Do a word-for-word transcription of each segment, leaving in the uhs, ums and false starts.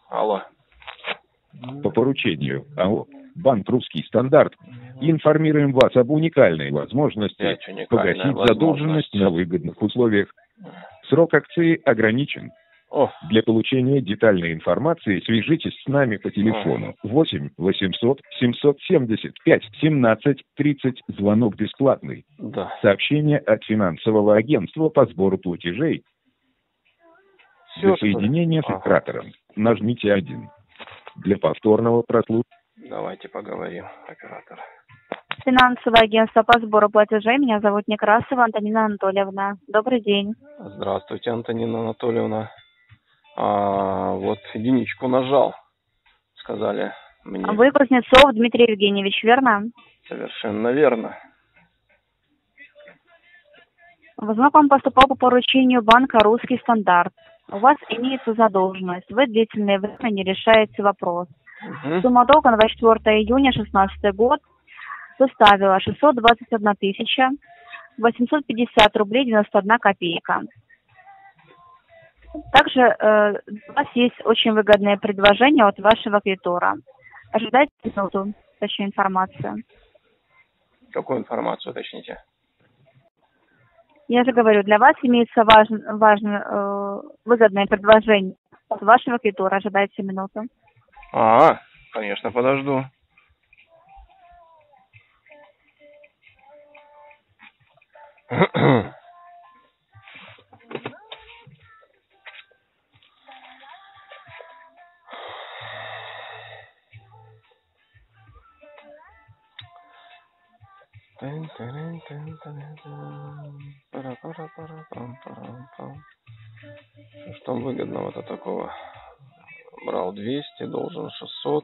Алло. По поручению АО «Банк Русский стандарт» информируем вас об уникальной возможности погасить задолженность на выгодных условиях. Срок акции ограничен. О. Для получения детальной информации свяжитесь с нами по телефону восемь восемьсот семьсот семьдесят пять семнадцать тридцать. Звонок бесплатный. Да. Сообщение от финансового агентства по сбору платежей. Все, Для соединения с оператором ага. нажмите один. Для повторного прослушивания. Давайте поговорим, оператор. Финансовое агентство по сбору платежей. Меня зовут Некрасова Антонина Анатольевна. Добрый день. Здравствуйте, Антонина Анатольевна. А, вот единичку нажал, сказали мне. Вы Кузнецов Дмитрий Евгеньевич, верно? Совершенно верно. Звонок вам поступал по поручению банка «Русский стандарт». У вас имеется задолженность. Вы длительное время не решаете вопрос. Угу. Сумма долга на двадцать четвёртое июня две тысячи шестнадцатый год составила шестьсот двадцать одна тысяча восемьсот пятьдесят рублей девяносто одна копейка. Также э, у вас есть очень выгодное предложение от вашего кредитора. Ожидайте минуту, точнее информацию. Какую информацию, уточните? Я же говорю, для вас имеется важно, важно, э, выгодное предложение от вашего кредитора. Ожидайте минуту. А, конечно, подожду. Что выгодного-то такого? Брал двести, должен шестьсот.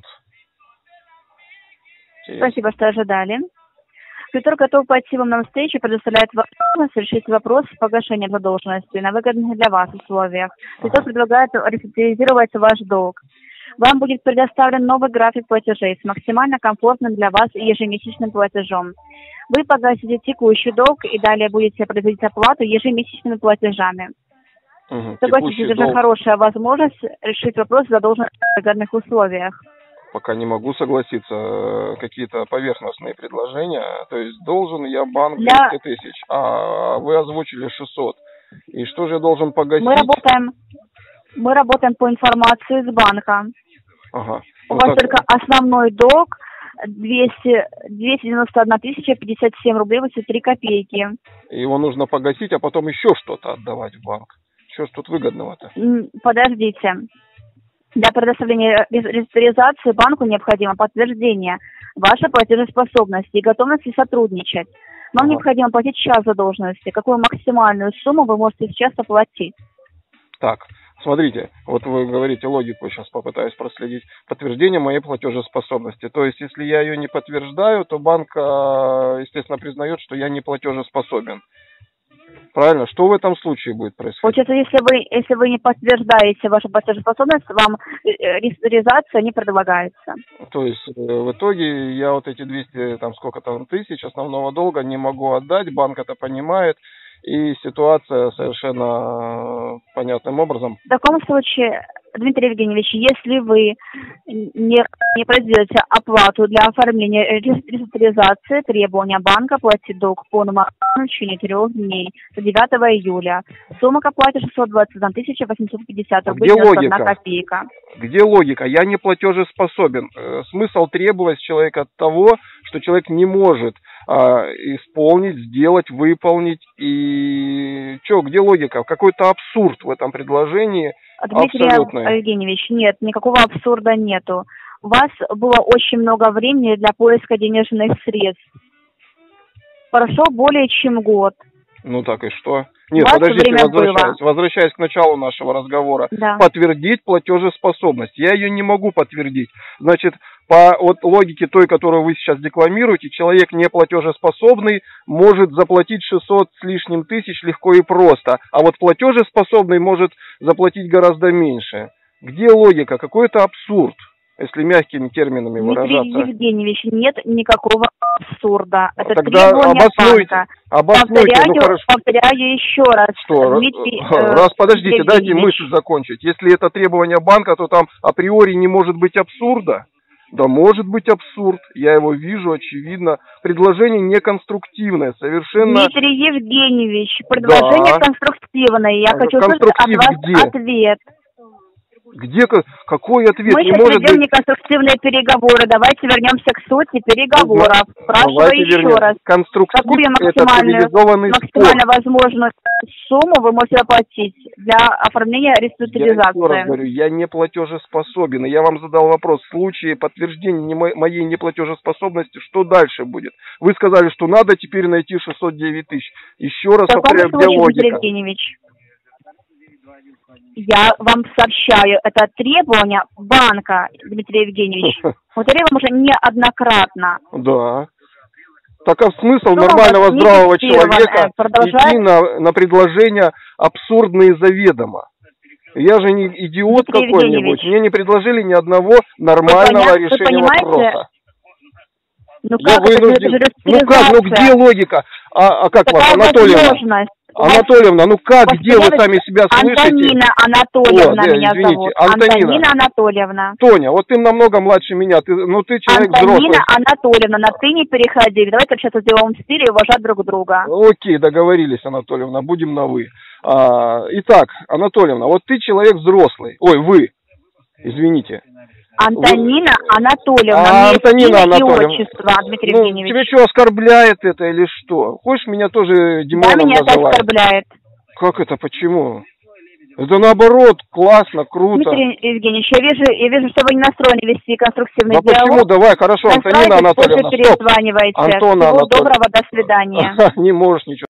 Спасибо, что ожидали. Кредитор готов пойти вам навстречу, предоставляет возможность решить вопрос погашения задолженности на выгодных для вас условиях. Кредитор предлагает реструктуризировать ваш долг. Вам будет предоставлен новый график платежей с максимально комфортным для вас ежемесячным платежом. Вы погасите текущий долг и далее будете производить оплату ежемесячными платежами. Угу. Согласитесь, это же хорошая возможность решить вопрос задолженности в выгодных условиях. Пока не могу согласиться. Какие-то поверхностные предложения. То есть должен я банк для... двести тысяч, а вы озвучили шестьсот. И что же я должен погасить? Мы работаем, мы работаем по информации с банка. Ага. У ну, вас так... только основной долг двести, двести девяносто одна тысяча пятьдесят семь рублей восемьдесят три копейки. Его нужно погасить, а потом еще что-то отдавать в банк. Что ж тут выгодного-то? Подождите. Для предоставления реструктуризации банку необходимо подтверждение вашей платежеспособности и готовности сотрудничать. Вам ага. необходимо платить час задолженности. Какую максимальную сумму вы можете сейчас оплатить? Так, смотрите, вот вы говорите логику, сейчас попытаюсь проследить. Подтверждение моей платежеспособности. То есть, если я ее не подтверждаю, то банк, естественно, признает, что я не платежеспособен. Правильно? Что в этом случае будет происходить? Получается, если вы, если вы не подтверждаете вашу платежеспособность, вам реструктуризация не предлагается. То есть, в итоге я вот эти двести, там сколько там тысяч основного долга не могу отдать, банк это понимает, и ситуация совершенно понятным образом. В таком случае, Дмитрий Евгеньевич, если вы не, не произведете оплату для оформления реструктуризации, требования банка платить долг по номеру в течение трех дней до девятого июля. Сумма к оплате шестьсот двадцать одна тысяча восемьсот пятьдесят рублей девяносто одна копейка. Где логика? Я не платежеспособен. Смысл требовать с человека от того, что человек не может а, исполнить, сделать, выполнить. И что, где логика? Какой-то абсурд в этом предложении. Дмитрий абсолютный. Евгеньевич, нет, никакого абсурда нету. У вас было очень много времени для поиска денежных средств. Прошло более чем год. Ну так и что? Нет, подождите, возвращаясь, возвращаясь к началу нашего разговора. Да. Подтвердить платежеспособность. Я ее не могу подтвердить. Значит, по вот логике той, которую вы сейчас декламируете, человек не платежеспособный может заплатить шестьсот с лишним тысяч легко и просто. А вот платежеспособный может заплатить гораздо меньше. Где логика? Какой-то абсурд. если мягкими терминами Дмитрий выражаться. Евгеньевич, нет никакого абсурда. Это Тогда требование обоснуйте, банка. обоснуйте, Повторяю, ну хорошо. повторяю еще раз. Что, Дмитрий, раз, подождите, Дмитрий дайте Евгеньевич. мысль закончить. Если это требование банка, то там априори не может быть абсурда. Да может быть абсурд, я его вижу, очевидно. Предложение неконструктивное, совершенно... Дмитрий Евгеньевич, предложение Да. конструктивное. Я А хочу услышать от конструктив вас где? ответ. Где, ка- какой ответ? Мы Не сейчас может ведем быть... неконструктивные переговоры. Давайте вернемся к сути переговоров. Спрашиваю Давайте еще вернемся. раз. Конструктив Какую – это максимальную, цивилизованный максимально спор. возможную сумму вы можете оплатить для оформления Я еще раз реструктуризации? говорю, я не платежеспособен. И я вам задал вопрос. В случае подтверждения не мо- моей неплатежеспособности, что дальше будет? Вы сказали, что надо теперь найти шестьсот девять тысяч. Еще раз В каком повторяю, где случае, Дмитрий логика? Евгеньевич? Я вам сообщаю, это требование банка, Дмитрий Евгеньевич. Повторяю вам уже неоднократно. Да. Так а смысл Сумма нормального не здравого фиксированная. человека Продолжает. идти на, на предложения абсурдные заведомо? Я же не идиот Дмитрий какой-нибудь. Евгеньевич. Мне не предложили ни одного нормального Вы поня- вы решения понимаете? вопроса. Ну Я как это, вынужден... это же Ну как, ну где реструктуризация. логика? А, а как вас, Такая Анатольевна? возможность. У вас Анатольевна, ну как, где вы постоянно- сами себя слышите? Антонина Анатольевна О, да, меня извините, зовут. Антонина. Антонина Анатольевна. Тоня, вот ты намного младше меня, ты, ну ты человек Антонина взрослый. Анатольевна, на ты не переходи. Давайте общаться в деловом стиле и уважать друг друга. Окей, договорились, Анатольевна, будем на вы. А, итак, Анатольевна, вот ты человек взрослый. Ой, вы, извините. Антонина Анатольевна. А, Мне Антонина имя и Анатольевна. отчество, Дмитрий Ну, Евгеньевич. тебя что, оскорбляет это или что? Хочешь меня тоже Да, Димоном меня это называть? оскорбляет. Как это, почему? Это наоборот, классно, круто. Дмитрий Евгеньевич, я вижу, я вижу, что вы не настроены вести конструктивный Да диалог. почему? Давай, хорошо, Антонина Настраивайтесь, Анатольевна, после стоп. перезванивайте. Антона Всего Анатольевна. доброго, до свидания. Не можешь ничего.